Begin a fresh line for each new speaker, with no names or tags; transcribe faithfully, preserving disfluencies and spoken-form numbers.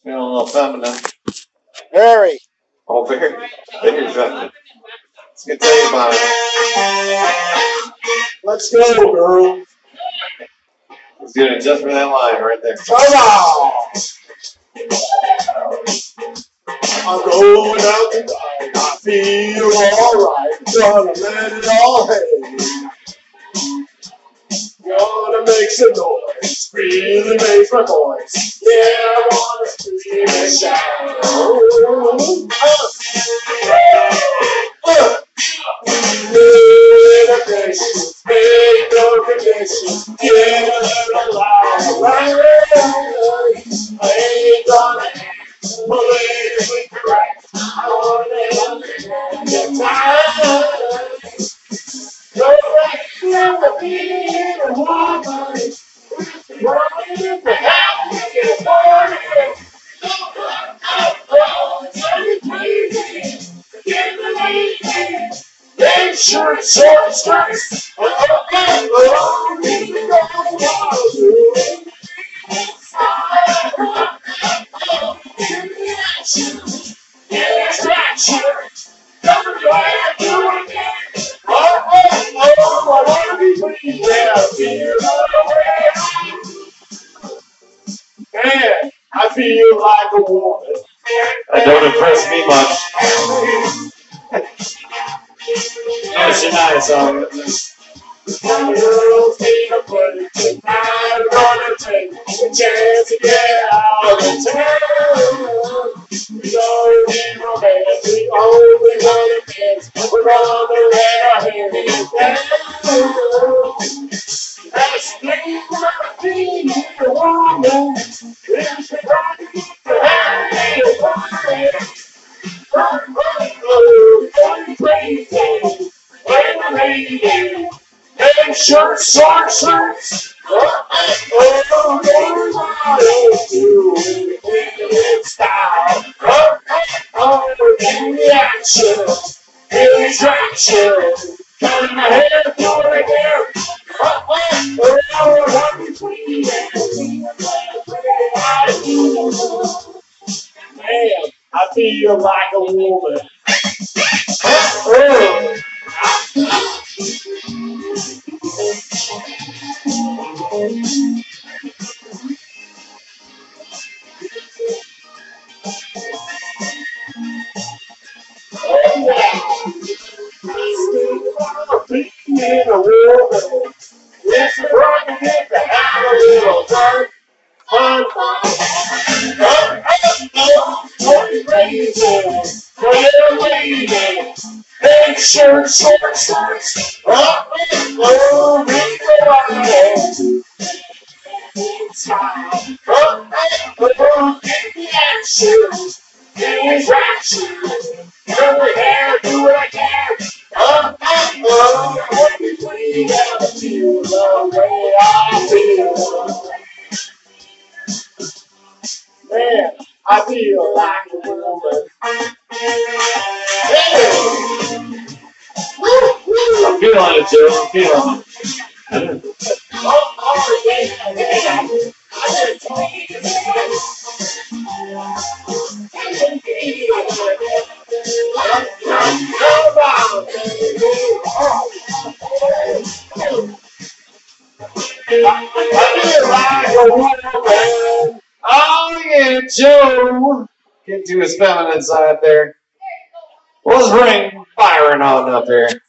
Feeling a little feminine.
Very.
Oh, very, very feminine. Let's get tell you about it.
Let's go, girl.
Let's do it just for that line right there.
Come on. I'm going out tonight. I feel alright. Gonna let it all hang. Gonna make some noise. Really make my voice. Yeah, I wanna scream and shout. Oh, uh, uh. Limitations, make no conditions. Yeah, alive. I ain't gonna act politically correct. I wanna understand the time. Go back to being a woman. Running in the house in the morning. Oh, it's crazy. Get the lady. Make sure it's short skirts. Oh, oh, oh, oh, need to go distraction. Come back to again. Oh, oh, oh, I wanna be free. Yeah, feel the way. Man, I feel like a woman.
That don't impress me much. No shania song.
Girls need a break. I'm gonna take a chance to get out of town. We don't need romance. We only want to dance. We're gonna let our hair down. That's the thing about being a woman. It's the right to have a party. Oh, oh, oh, crazy. When the lady. And short, short shirts. Oh, oh, oh, doing it in style. Oh, oh, oh, in the action, in the traction. Turn my head to it again. Oh, oh, oh, I want to be free. Man, I feel like a woman. Oh. Being a woman, it's a rocket to have a little fun, fun, fun. Oh, oh, oh, oh, crazy, for little lady. Make sure short shorts. Oh, oh, oh, make the wine. Oh, oh, oh, get the action, get the traction. Turn the hair, do what I can. Oh, oh, oh, what we please, I feel the way I feel. Man, I feel like a woman. Hey!
I'm feeling it, Joe. I'm feeling it.
Oh, oh, yeah, yeah. I just need to
Oh yeah, Joe. Get to his feminine side there. Let's bring firing on up here.